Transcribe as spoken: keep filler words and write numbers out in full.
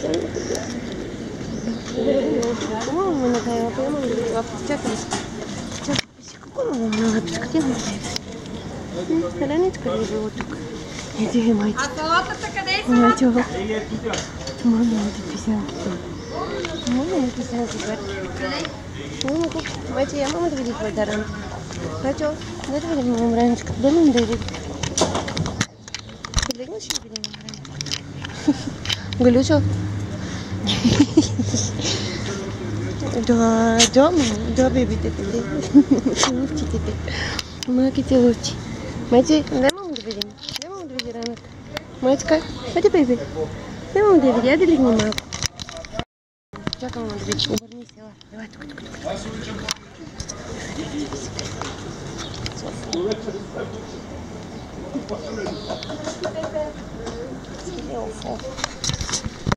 По-моему, на тая прямо в чакрис. Чакрис, какого много пискатива. Страничка ли било тук? Иди, майче. А салатата къде са? Майче. Мама, ти писанките. Мама, ти писанките. Мама, тук. Майче, я мама да види твой даран. Майче, дай да видим мама раничка. Дай ми да види. Ти легнеш ли видим мама раничка? Галючо? Да, да, да, бебите те. Лъвчите те. Малките лъвчи. Майче, дай мама да видим. Дай мама да види раната. Майчка, хайде, бебе. Дай мама да види, айде легни малко. Чакам мама да види. Обърни се, ела. Елай, тук, тук, тук.